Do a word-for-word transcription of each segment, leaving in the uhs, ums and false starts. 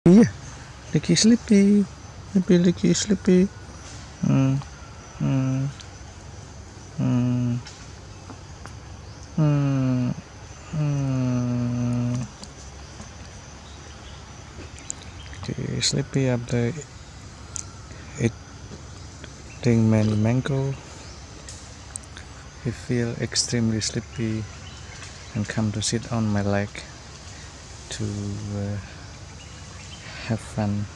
Yeah, Licky sleepy. Sleepy, Licky sleepy. Mm, mm, mm, mm, mm. Okay, sleepy after eating many mango. He feel extremely sleepy and come to sit on my leg to uh, have fun.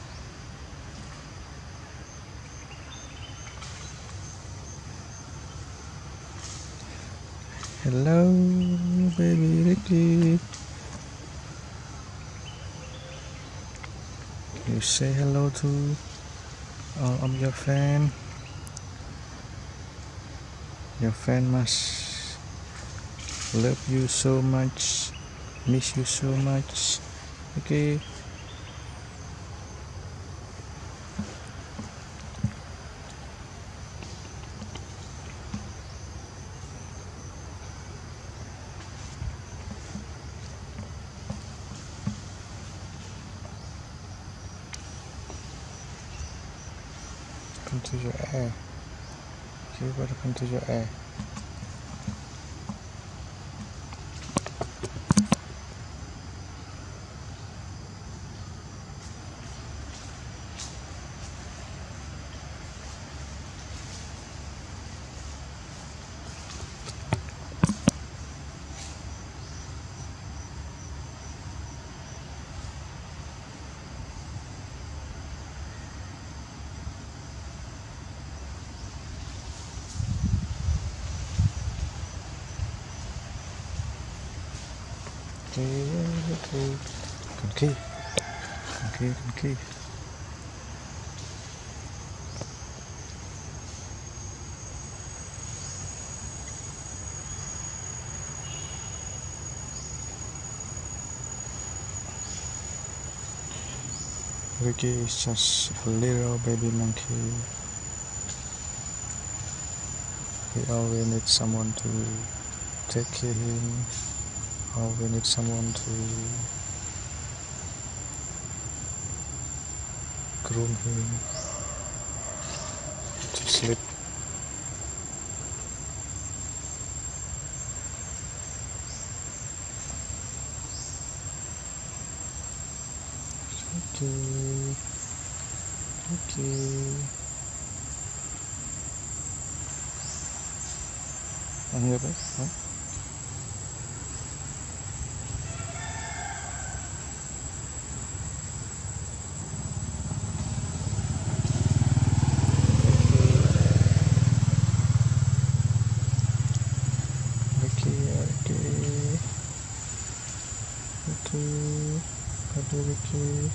Hello, baby Ricky. You say hello to all of your fans. Your fan must love you so much, miss you so much. Okay. Come to your air. You better come to your air. Okay, okay. Con key. Con key, con key. Ricky is just a little baby monkey. He always needs someone to take care of him. Always need someone to groom him to sleep. Okay, okay. Anh hiểu đấy, hả? Ricky, aduh Ricky.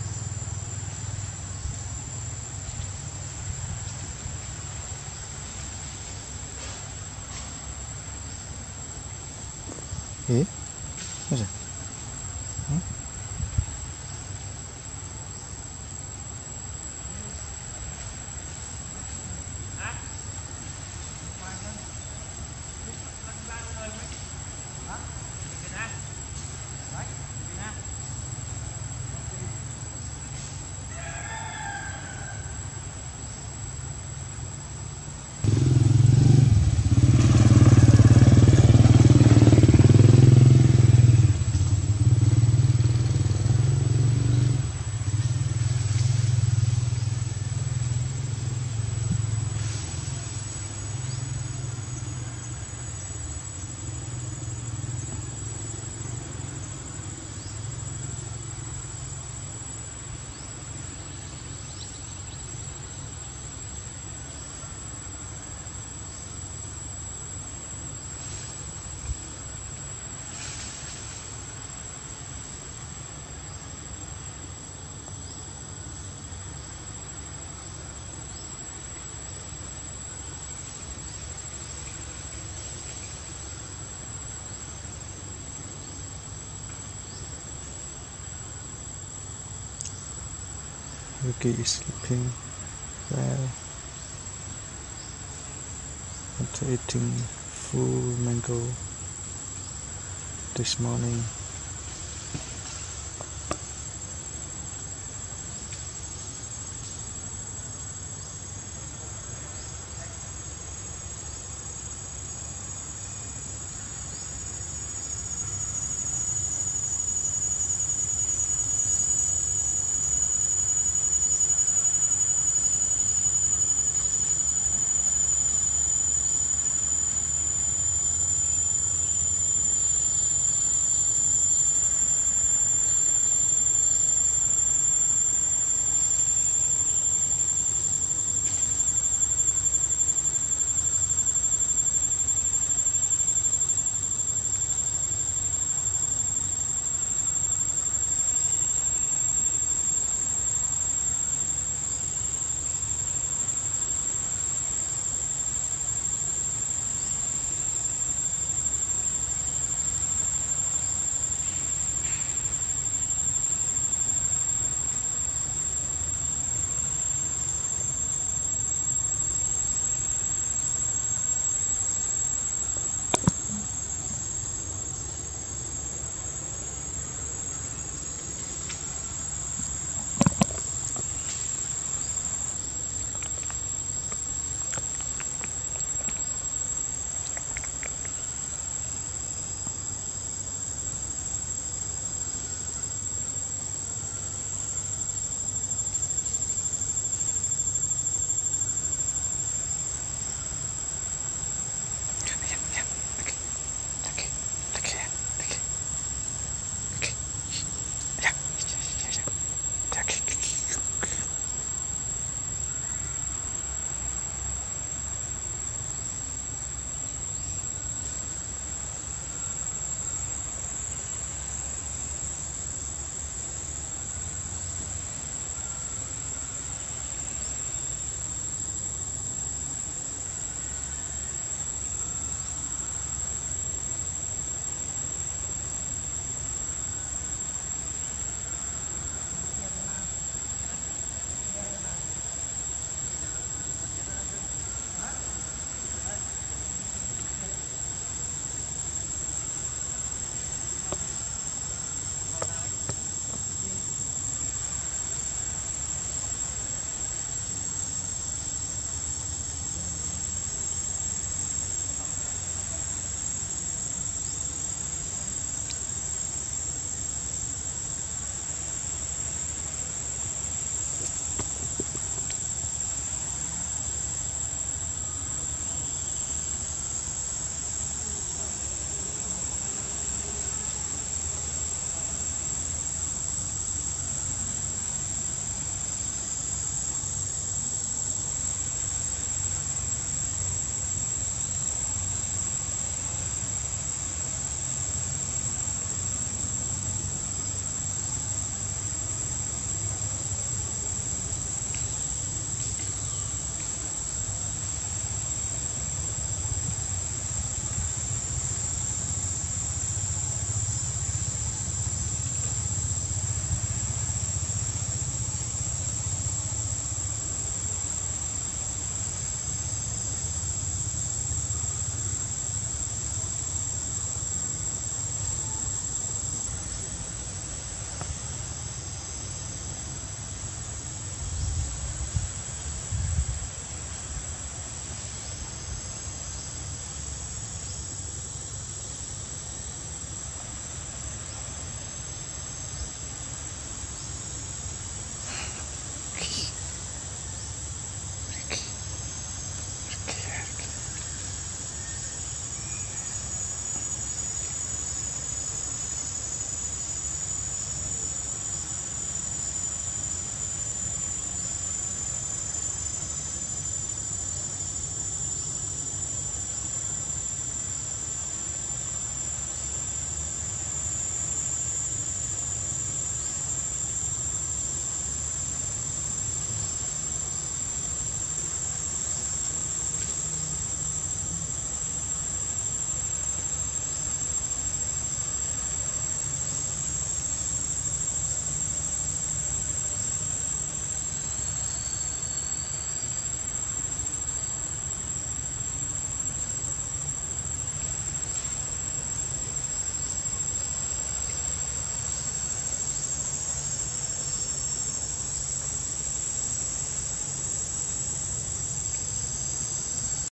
Eh, macam? Hmm? Ricky is sleeping well after eating full mango this morning.